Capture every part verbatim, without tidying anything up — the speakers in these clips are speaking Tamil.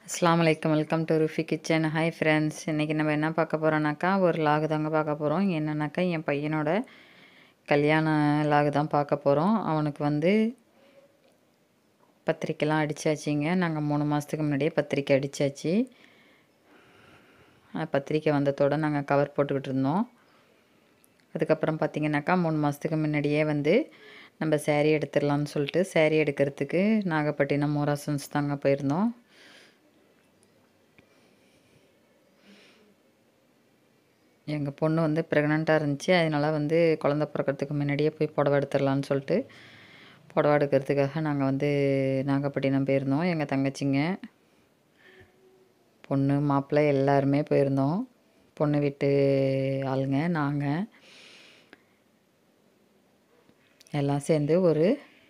அஸ்ஸலாமு அலைக்கும். Welcome to Rufi kitchen. Hi friends, இன்றைக்கி நம்ம என்ன பார்க்க போகிறோன்னாக்கா ஒரு லாகு தாங்க பார்க்க போகிறோம். என்னென்னாக்கா என் பையனோட கல்யாண லாகு தான் பார்க்க போகிறோம். அவனுக்கு வந்து பத்திரிக்கைலாம் அடித்தாச்சிங்க. நாங்கள் மூணு மாதத்துக்கு முன்னாடியே பத்திரிக்கை அடித்தாச்சு. பத்திரிக்கை வந்ததோடு நாங்கள் கவர் போட்டுக்கிட்டு இருந்தோம். அதுக்கப்புறம் பார்த்திங்கனாக்கா மூணு மாதத்துக்கு முன்னாடியே வந்து நம்ம சேரீ எடுத்துடலான்னு சொல்லிட்டு சேரீ எடுக்கிறதுக்கு நாகப்பட்டினம் மோராசன்ஸ் தாங்க போயிருந்தோம். எங்கள் பொண்ணு வந்து ப்ரெக்னெண்ட்டாக இருந்துச்சு. அதனால் வந்து குழந்த பிறக்கிறதுக்கு முன்னாடியே போய் புடவை எடுத்துடலான்னு சொல்லிட்டு புடவை எடுக்கிறதுக்காக நாங்கள் வந்து நாகப்பட்டினம் போயிருந்தோம். எங்கள் தங்கச்சிங்க, பொண்ணு, மாப்பிள்ளை எல்லாருமே போயிருந்தோம். பொண்ணு வீட்டு ஆளுங்க, நாங்கள் எல்லாம் சேர்ந்து ஒரு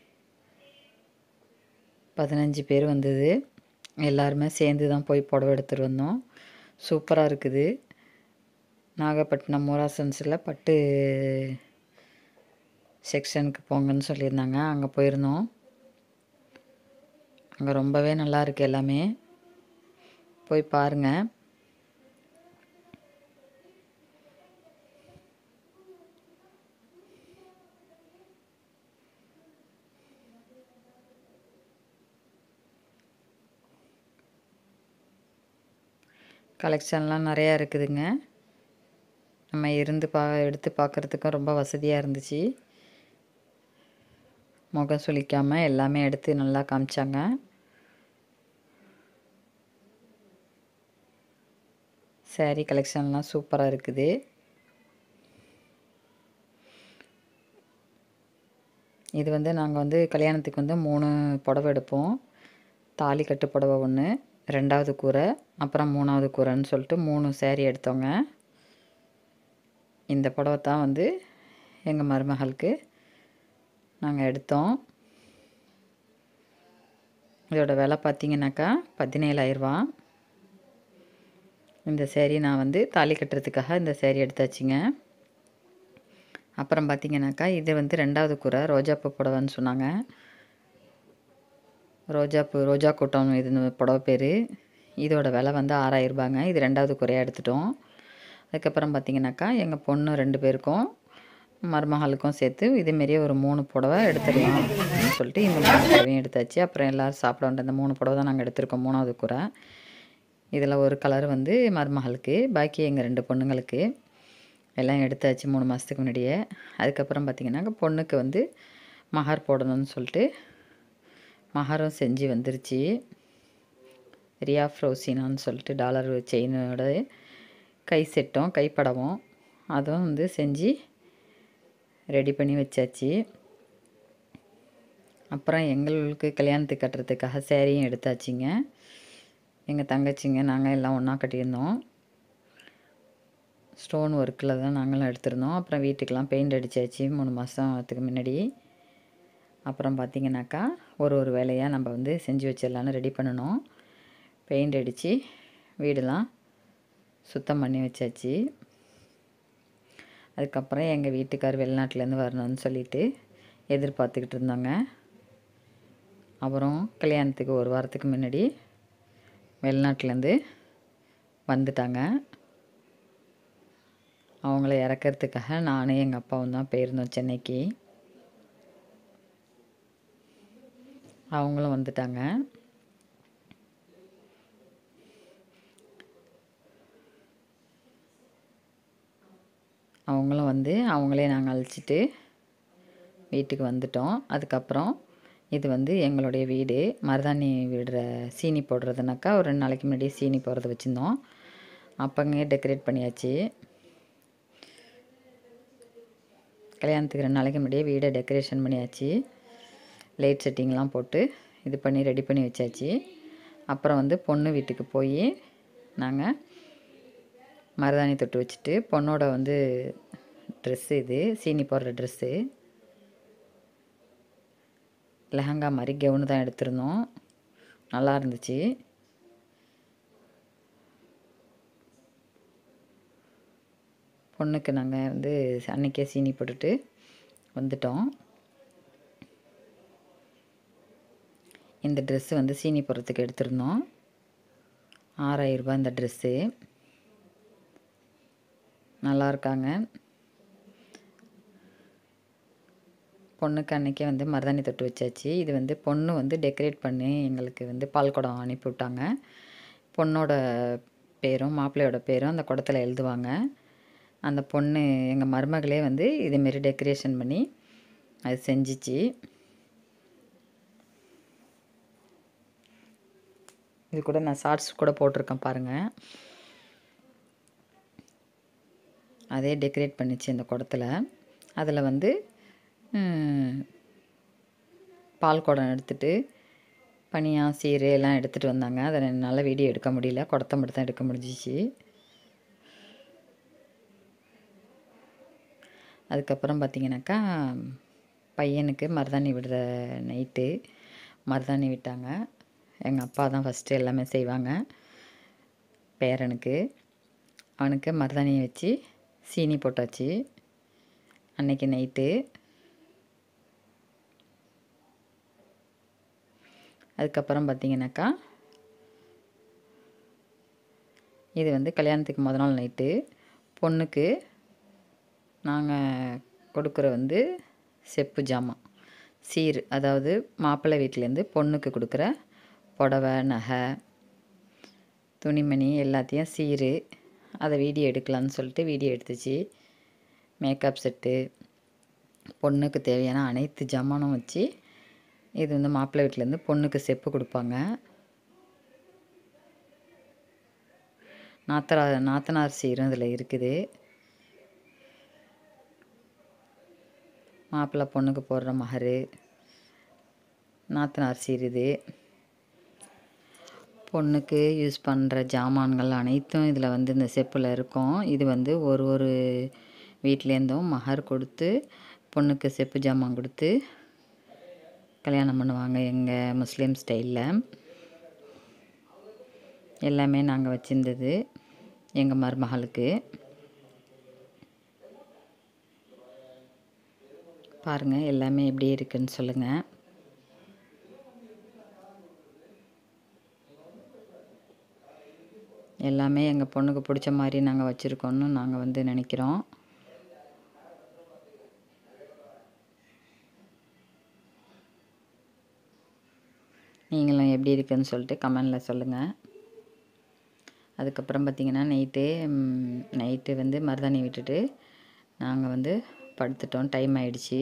பதினஞ்சு பேர் வந்தது. எல்லாருமே சேர்ந்து தான் போய் புடவை எடுத்துகிட்டு வந்தோம். சூப்பராக இருக்குது. நாகப்பட்டினம் மோராசன்ஸில் பட்டு செக்ஷனுக்கு போங்கன்னு சொல்லியிருந்தாங்க. அங்கே போயிருந்தோம். அங்கே ரொம்பவே நல்லா இருக்குது. எல்லாமே போய் பாருங்கள். கலெக்ஷன்லாம் நிறையா இருக்குதுங்க. நம்ம இருந்து பா எடுத்து பார்க்குறதுக்கும் ரொம்ப வசதியாக இருந்துச்சு. முகம் சுளிக்காமல் எல்லாமே எடுத்து நல்லா காமிச்சாங்க. சாரீ கலெக்ஷன்லாம் சூப்பராக இருக்குது. இது வந்து நாங்கள் வந்து கல்யாணத்துக்கு வந்து மூணு புடவை எடுப்போம். தாலி கட்டு புடவை ஒன்று, ரெண்டாவது கூரை, அப்புறம் மூணாவது கூரைன்னு சொல்லிட்டு மூணு சேரீ எடுத்தோங்க. இந்த புடவை தான் வந்து எங்கள் மருமகளுக்கு நாங்கள் எடுத்தோம். இதோட விலை பார்த்திங்கனாக்கா பதினேழாயிரரூவா. இந்த சேரீ நான் வந்து தாலி கட்டுறதுக்காக இந்த சேரீ எடுத்தாச்சுங்க. அப்புறம் பார்த்திங்கனாக்கா இது வந்து ரெண்டாவது கூரை ரோஜாப்பூ புடவைன்னு சொன்னாங்க. ரோஜாப்பூ ரோஜா கூட்டம் இது புடவை பேர். இதோட விலை வந்து ஆறாயிரரூபாங்க. இது ரெண்டாவது கூரையாக எடுத்துட்டோம். அதுக்கப்புறம் பார்த்திங்கனாக்கா எங்கள் பொண்ணு ரெண்டு பேருக்கும் மருமகளுக்கும் சேர்த்து இதேமாரியே ஒரு மூணு புடவை எடுத்துடலாம் அப்படின்னு சொல்லிட்டு இந்த மூணு புடவையும் எடுத்தாச்சு. அப்புறம் எல்லோரும் சாப்பிட வேண்டிய இந்த மூணு புடவை தான் நாங்கள் எடுத்திருக்கோம். மூணாவது கூரை இதில் ஒரு கலர் வந்து மருமகளுக்கு, பாக்கி எங்கள் ரெண்டு பொண்ணுங்களுக்கு எல்லாம் எடுத்தாச்சு மூணு மாதத்துக்கு முன்னாடியே. அதுக்கப்புறம் பார்த்திங்கனாக்கா பொண்ணுக்கு வந்து மஹர் போடணும்னு சொல்லிட்டு மஹரும் செஞ்சு வந்துருச்சு. ரியா ஃப்ரோசினான்னு சொல்லிட்டு டாலர் செயினோட கை செட்டும் கைப்படவும் அதுவும் வந்து செஞ்சு ரெடி பண்ணி வச்சாச்சு. அப்புறம் எங்களுக்கு கல்யாணத்துக்கு கட்டுறதுக்காக சேரீயும் எடுத்தாச்சுங்க. எங்கள் தங்கச்சிங்க நாங்கள் எல்லாம் ஒன்றா கட்டியிருந்தோம். ஸ்டோன் ஒர்க்கில் தான் நாங்களும் எடுத்திருந்தோம். அப்புறம் வீட்டுக்கெலாம் பெயிண்ட் அடித்தாச்சு மூணு மாதத்துக்கு முன்னாடி. அப்புறம் பார்த்திங்கனாக்கா ஒரு ஒரு வேலையாக நம்ம வந்து செஞ்சு வச்சிடலான்னு ரெடி பண்ணணும். பெயிண்ட் அடித்து வீடெலாம் சுத்தம் பண்ணி வச்சாச்சு. அதுக்கப்புறம் எங்கள் வீட்டுக்கார் வெளிநாட்டிலேருந்து வரணும்னு சொல்லிட்டு எதிர்பார்த்துக்கிட்டு இருந்தாங்க. அப்புறம் கல்யாணத்துக்கு ஒரு வாரத்துக்கு முன்னாடி வெளிநாட்டிலேருந்து வந்துட்டாங்க. அவங்கள இறக்கிறதுக்காக நானும் எங்கள் அப்பாவும் தான் போயிருந்தோம் சென்னைக்கு. அவங்களும் வந்துட்டாங்க. அவங்களும் வந்து அவங்களே நாங்கள் அழைச்சிட்டு வீட்டுக்கு வந்துட்டோம். அதுக்கப்புறம் இது வந்து எங்களுடைய வீடு. மருதாணி விடுற சீனி போடுறதுனாக்கா ஒரு ரெண்டு நாளைக்கு முன்னாடியே சீனி போடுறது வச்சுருந்தோம். அப்போங்க டெக்கரேட் பண்ணியாச்சு. கல்யாணத்துக்கு ரெண்டு நாளைக்கு முன்னாடியே வீடை டெக்கரேஷன் பண்ணியாச்சு. லைட் செட்டிங்லாம் போட்டு இது பண்ணி ரெடி பண்ணி வச்சாச்சு. அப்புறம் வந்து பொண்ணு வீட்டுக்கு போய் நாங்கள் மருதாணி தொட்டு வச்சுட்டு பொண்ணோட வந்து ட்ரெஸ்ஸு, இது சீனி போடுற ட்ரெஸ்ஸு, லெஹங்கா மாதிரி கவுனு தான் எடுத்திருந்தோம். நல்லா இருந்துச்சு. பொண்ணுக்கு நாங்கள் வந்து அன்றைக்கே சீனி போட்டுட்டு வந்துட்டோம். இந்த ட்ரெஸ்ஸு வந்து சீனி போடுறதுக்கு எடுத்திருந்தோம். ஆறாயிரம் ரூபாய் இந்த ட்ரெஸ்ஸு. நல்லா இருக்காங்க. பொண்ணுக்கு அன்றைக்கே வந்து மருதாணி தொட்டு வச்சாச்சு. இது வந்து பொண்ணு வந்து டெக்கரேட் பண்ணி எங்களுக்கு வந்து பால் குடம் அனுப்பி விட்டாங்க. பொண்ணோட பேரும் மாப்பிள்ளையோட பேரும் அந்த குடத்தில் எழுதுவாங்க. அந்த பொண்ணு எங்கள் மருமகளே வந்து இதேமாரி டெக்கரேஷன் பண்ணி அது செஞ்சிச்சு. இது கூட நான் ஷார்ட்ஸ் கூட போட்டிருக்கேன் பாருங்கள். அதே டெக்கரேட் பண்ணிச்சு இந்த குடத்தில். அதில் வந்து பால் குடம் எடுத்துகிட்டு பனியா சீரு எல்லாம் எடுத்துகிட்டு வந்தாங்க. அதை என்னால் வீடியோ எடுக்க முடியல, குடத்தை மட்டும் தான் எடுக்க முடிஞ்சிச்சு. அதுக்கப்புறம் பார்த்திங்கனாக்கா பையனுக்கு மருதாணி விடுற நைட்டு மருதாணி விட்டாங்க. எங்கள் அப்பா தான் ஃபஸ்ட்டு எல்லாமே செய்வாங்க. பேரனுக்கு அவனுக்கு மருதாணியை வச்சு சீனி போட்டாச்சு அன்னைக்கு நைட்டு. அதுக்கப்புறம் பார்த்திங்கனாக்கா இது வந்து கல்யாணத்துக்கு முத நாள் நைட்டு பொண்ணுக்கு நாங்கள் கொடுக்குற வந்து செப்பு ஜாமான் சீர், அதாவது மாப்பிள்ளை வீட்டிலேருந்து பொண்ணுக்கு கொடுக்குற புடவை, நகை, துணிமணி எல்லாத்தையும் சீர் அதை வீடியோ எடுக்கலான்னு சொல்லிட்டு வீடியோ எடுத்துச்சு. மேக்கப் செட்டு, பொண்ணுக்கு தேவையான அனைத்து ஜாமானும் வச்சு இது வந்து மாப்பிள்ளை வீட்டிலேருந்து பொண்ணுக்கு செப்பு கொடுப்பாங்க. நாத்தரா நாத்தனார் சீரும் இதில் இருக்குது. மாப்பிள்ளை பொண்ணுக்கு போடுற மகர், நாத்தனார் சீர் இது. பொண்ணுக்கு யூஸ் பண்ணுற ஜாமான்கள் அனைத்தும் இதில் வந்து இந்த செப்பில் இருக்கும். இது வந்து ஒரு ஒரு வீட்லேருந்தும் மகர் கொடுத்து பொண்ணுக்கு செப்பு ஜாமான் கொடுத்து கல்யாணம் பண்ணுவாங்க எங்கள் முஸ்லீம் ஸ்டைலில். எல்லாமே நாங்கள் வச்சுருந்தது எங்கள் மருமகளுக்கு. பாருங்கள் எல்லாமே எப்படி இருக்குன்னு சொல்லுங்கள். எல்லாமே எங்கள் பொண்ணுக்கு பிடிச்ச மாதிரி நாங்கள் வச்சுருக்கோன்னு நாங்கள் வந்து நினைக்கிறோம். நீங்களும் எப்படி இருக்குன்னு சொல்லிட்டு கமெண்டில் சொல்லுங்கள். அதுக்கப்புறம் பார்த்திங்கன்னா நைட்டு நைட்டு வந்து மருதாணி விட்டுட்டு நாங்கள் வந்து படுத்துட்டோம். டைம் ஆகிடுச்சி.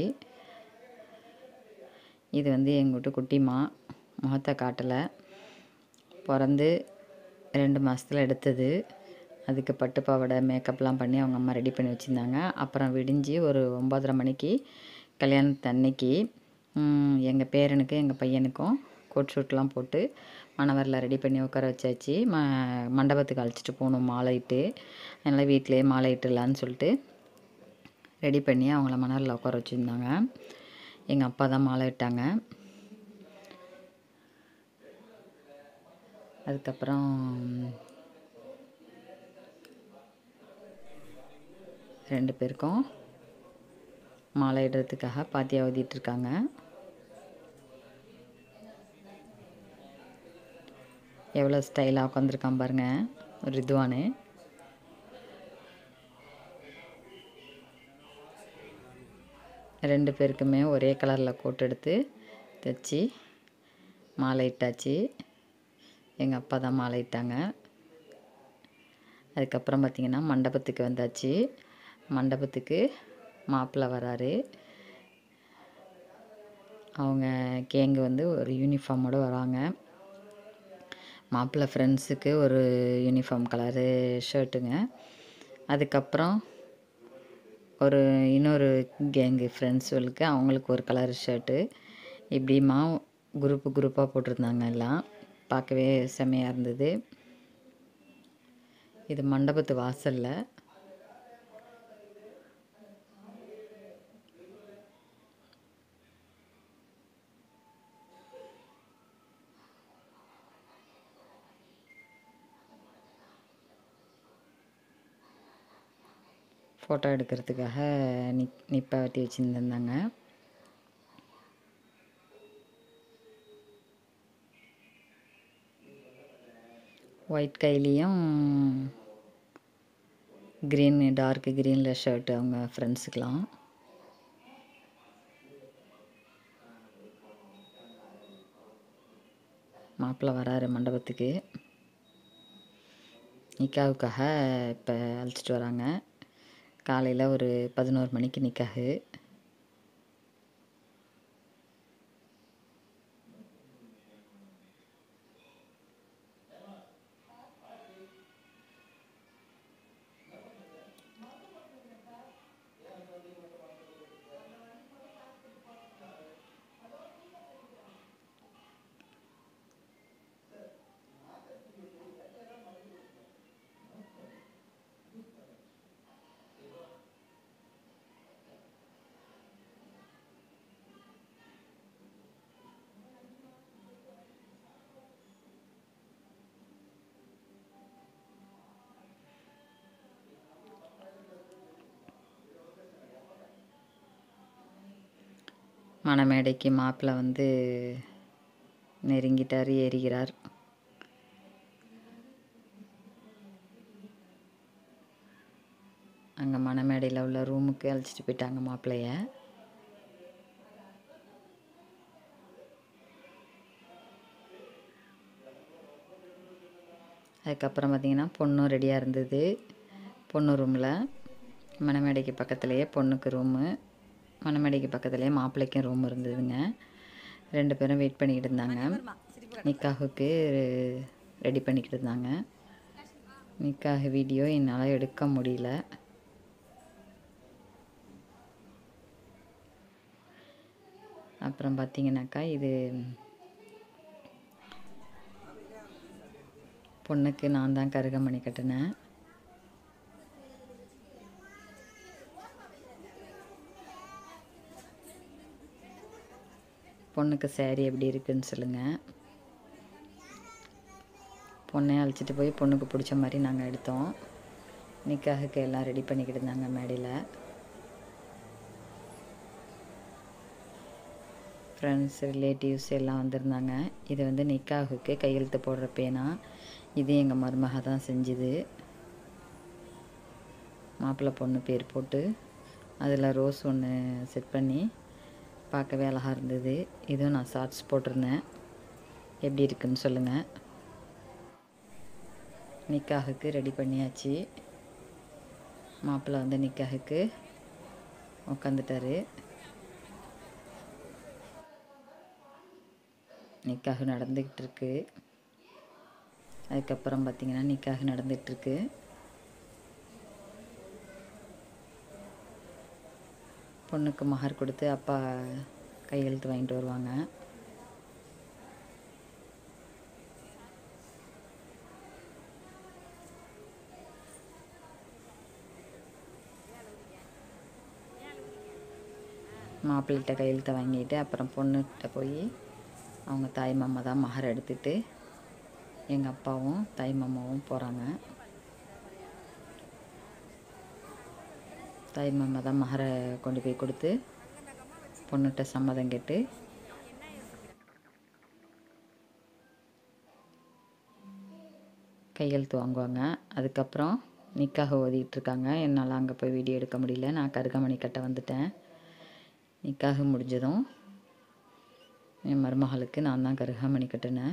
இது வந்து எங்கள் வீட்டு குட்டிமா, முகத்தை காட்டலை, பிறந்து ரெண்டு மாதத்தில் எடுத்தது. அதுக்கு பட்டு பாவாடை மேக்கப்லாம் பண்ணி அவங்க அம்மா ரெடி பண்ணி வச்சுருந்தாங்க. அப்புறம் விடிஞ்சு ஒரு ஒம்பதரை மணிக்கு கல்யாணத்து அன்னைக்கு எங்கள் பேரனுக்கு எங்கள் பையனுக்கும் கோட் ஷூட்லாம் போட்டு மணவரில் ரெடி பண்ணி உட்கார வச்சாச்சு. ம மண்டபத்துக்கு அழைச்சிட்டு போகணும் மாலையிட்டு. அதனால் வீட்டிலே மாலை இட்டுலான்னு சொல்லிட்டு ரெடி பண்ணி அவங்கள மணவரில் உட்கார வச்சுருந்தாங்க. எங்கள் அப்பா தான் மாலை இட்டாங்க. அதுக்கப்புறம் ரெண்டு பேருக்கும் மாலை இடுறதுக்காக பாத்தியா ஊதிட்டுருக்காங்க. எவ்வளோ ஸ்டைலாக உட்காந்துருக்கான் பாருங்கள் ரிதுவானு. ரெண்டு பேருக்குமே ஒரே கலரில் கோட் எடுத்து தைச்சி மாலை இட்டாச்சு. எங்கள் அப்பா தான் மாலை இட்டாங்க. அதுக்கப்புறம் பார்த்திங்கன்னா மண்டபத்துக்கு வந்தாச்சு. மண்டபத்துக்கு மாப்பிள்ளை வராரு. அவங்க கேங்கு வந்து ஒரு யூனிஃபார்மோடு வராங்க. மாப்பிள்ளை ஃப்ரெண்ட்ஸுக்கு ஒரு யூனிஃபார்ம் கலரு ஷர்ட்டுங்க. அதுக்கப்புறம் ஒரு இன்னொரு கேங்கு ஃப்ரெண்ட்ஸுகளுக்கு அவங்களுக்கு ஒரு கலர் ஷர்ட்டு. இப்படிமா குரூப்பு குரூப்பாக போட்டிருந்தாங்க. எல்லாம் பார்க்கவே செம்மையாக இருந்தது. இது மண்டபத்து வாசலில். ஃபோட்டோ எடுக்கிறதுக்காக நிப் நிப்பாட்டி வச்சுருந்தாங்க. ஒயிட் கைலியும் க்ரீன் டார்க் க்ரீனில் ஷர்ட்டு அவங்க ஃப்ரெண்ட்ஸுக்கெலாம். மாப்பிள்ளை வராரு மண்டபத்துக்கு. நிக்காவுக்காக இப்போ அழைச்சிட்டு வராங்க. காலையில் ஒரு பதினோரு மணிக்கு நிக்காகு. மணமேடைக்கு மாப்பிள்ளை வந்து நெருங்கிட்டார், ஏறுகிறார். அங்கே மணமேடையில் உள்ள ரூமுக்கு அழைச்சிட்டு போயிட்டாங்க மாப்பிள்ளைய. அதுக்கப்புறம் பார்த்திங்கன்னா பொண்ணும் ரெடியாக இருந்தது. பொண்ணு ரூமில் மணமேடைக்கு பக்கத்துலேயே பொண்ணுக்கு ரூமு, மணமேடைக்கு பக்கத்துலேயே மாப்பிள்ளைக்கும் ரூம் இருந்ததுங்க. ரெண்டு பேரும் வெயிட் பண்ணிக்கிட்டு இருந்தாங்க. நிக்காஹுக்கு ரெடி பண்ணிக்கிட்டு இருந்தாங்க. நிக்காஹ் வீடியோ என்னால் எடுக்க முடியல. அப்புறம் பார்த்திங்கனாக்கா இது பொண்ணுக்கு நான் தான் கருகமணி கட்டினேன். பொண்ணுக்கு சேரீ எப்படி இருக்குன்னு சொல்லுங்கள். பொண்ணையை அழைச்சிட்டு போய் பொண்ணுக்கு பிடிச்ச மாதிரி நாங்கள் எடுத்தோம். நிக்காஹுக்கு எல்லாம் ரெடி பண்ணிக்கிட்டு இருந்தாங்க மேடையில். ஃப்ரெண்ட்ஸ் ரிலேட்டிவ்ஸ் எல்லாம் வந்திருந்தாங்க. இது வந்து நிக்காஹுக்கு கையெழுத்து போடுற பேனா. இது எங்கள் மருமக தான் செஞ்சுது. மாப்பிள்ளை பொண்ணு பேர் போட்டு அதில் ரோஸ் ஒன்று செட் பண்ணி பார்க்கவே அழகாக இருந்தது. இதுவும் நான் ஷார்ட்ஸ் போட்டிருந்தேன். எப்படி இருக்குன்னு சொல்லுங்கள். நிக்காஹுக்கு ரெடி பண்ணியாச்சு. மாப்பிள்ளை வந்து நிக்காஹுக்கு உட்காந்துட்டாரு. நிக்காஹு நடந்துக்கிட்டு இருக்கு. அதுக்கப்புறம் பார்த்திங்கன்னா நிக்காஹு நடந்துகிட்ருக்கு. பொண்ணுக்கு மஹர் கொடுத்து அப்பா கையெழுத்து வாங்கிட்டு வருவாங்க. மாப்பிள்ளைகிட்ட கையெழுத்தை வாங்கிட்டு அப்புறம் பொண்ணுகிட்ட போய் அவங்க தாய் மாமா தான் மஹர் எடுத்துகிட்டு எங்கள் அப்பாவும் தாய் மாமாவும் போகிறாங்க. தாய் மாமா தான் மஹரை கொண்டு போய் கொடுத்து பொண்ணுகிட்ட சம்மதம் கேட்டு கையெழுத்து வாங்குவாங்க. அதுக்கப்புறம் நிக்காஹ் ஓதிக்கிட்டுருக்காங்க. என்னால் அங்கே போய் வீடியோ எடுக்க முடியல. நான் கருகமணி கட்ட வந்துட்டேன். நிக்காஹ் முடிஞ்சதும் என் மருமகளுக்கு நான் தான் கருகமணி கட்டினேன்.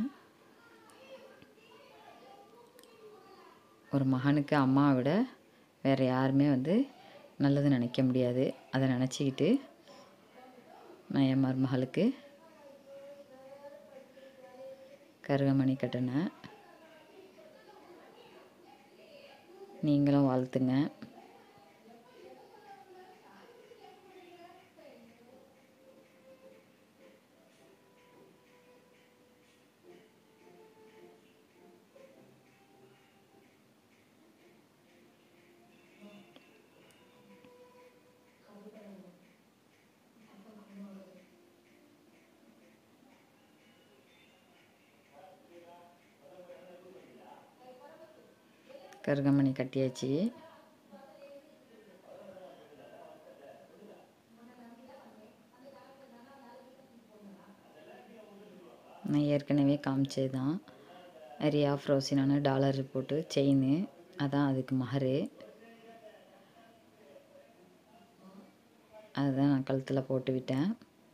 ஒரு மகனுக்கு அம்மாவை விட வேறு யாருமே வந்து நல்லது நினைக்க முடியாது. அதை நினச்சிக்கிட்டு நான் என் மருமகளுக்கு கருகமணி கட்டினேன். நீங்களும் வாழ்த்துங்க. கருகமணி கட்டியாச்சு. நான் ஏற்கனவே காமிச்சது தான். ரியா ஃப்ரோசினான டாலர் போட்டு செயின், அதான் அதுக்கு மகர். அதுதான் நான் கழுத்தில் போட்டு விட்டேன்.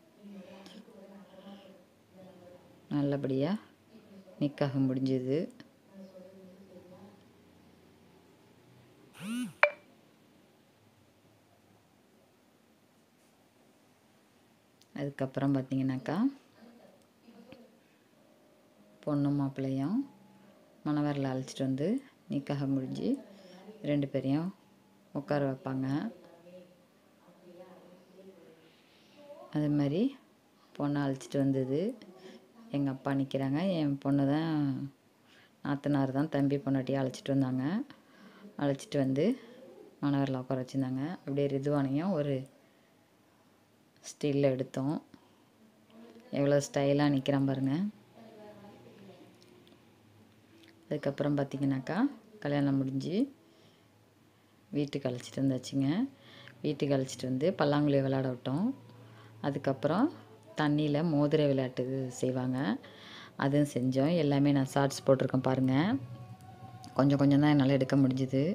நல்லபடியாக நிக்காக முடிஞ்சது. அதுக்கப்புறம் பார்த்திங்கனாக்கா பொண்ணு மாப்பிள்ளையும் மணவரில் அழைச்சிட்டு வந்து நிக்காக முடிஞ்சு ரெண்டு பேரையும் உட்கார வைப்பாங்க. அது மாதிரி பொண்ணை அழைச்சிட்டு வந்தது எங்கள் அப்பா நிற்கிறாங்க. என் பொண்ணு தான் நாத்தனார் தான் தம்பி பொண்டாட்டியை அழைச்சிட்டு வந்தாங்க. அழைச்சிட்டு வந்து மணவரில் உட்கார வச்சுருந்தாங்க. அப்படியே ரிதுவானையும் ஒரு ஸ்டில் எடுத்தோம். எவ்வளோ ஸ்டைலாக நிற்கிறான் பாருங்கள். அதுக்கப்புறம் பார்த்திங்கனாக்கா கல்யாணம் முடிஞ்சு வீட்டுக்கு அழைச்சிட்டு வந்தாச்சுங்க. வீட்டுக்கு அழைச்சிட்டு வந்து பல்லாங்குழி விளையாட விட்டோம். அதுக்கப்புறம் தண்ணியில் மோதிர விளையாட்டு செய்வாங்க, அதுவும் செஞ்சோம். எல்லாமே நான் ஷார்ட்ஸ் போட்டிருக்கேன் பாருங்கள். கொஞ்சம் கொஞ்சம் தான் என்னால் எடுக்க முடிஞ்சுது.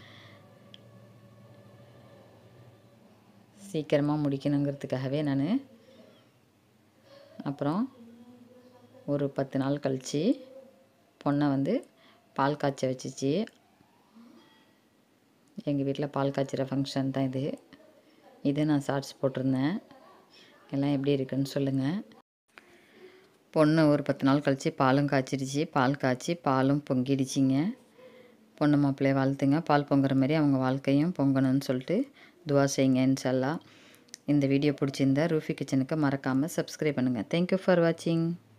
சீக்கிரமாக முடிக்கணுங்கிறதுக்காகவே நான் அப்புறம் ஒரு பத்து நாள் கழித்து பொண்ணை வந்து பால் காய்ச்ச வச்சிச்சு. எங்கள் வீட்டில் பால் காய்ச்சிற ஃபங்க்ஷன் தான் இது. இது நான் ஷார்ட்ஸ் போட்டிருந்தேன். எல்லாம் எப்படி இருக்குன்னு சொல்லுங்கள். பொண்ணு ஒரு பத்து நாள் கழித்து பாலும் காய்ச்சிடுச்சு. பால் காய்ச்சி பாலும் பொங்கிடுச்சிங்க. பொண்ணு மாப்பிள்ளையை வாழ்த்துங்க. பால் பொங்குற மாதிரி அவங்க வாழ்க்கையும் பொங்கணும்னு சொல்லிட்டு துவா செய்யுங்க இன்ஷா அல்லாஹ். இந்த வீடியோ பிடிச்சிருந்தா ரூஃபி கிச்சனுக்கு மறக்காமல் சப்ஸ்கிரைப் பண்ணுங்கள். தேங்க்யூ ஃபார் வாட்சிங்.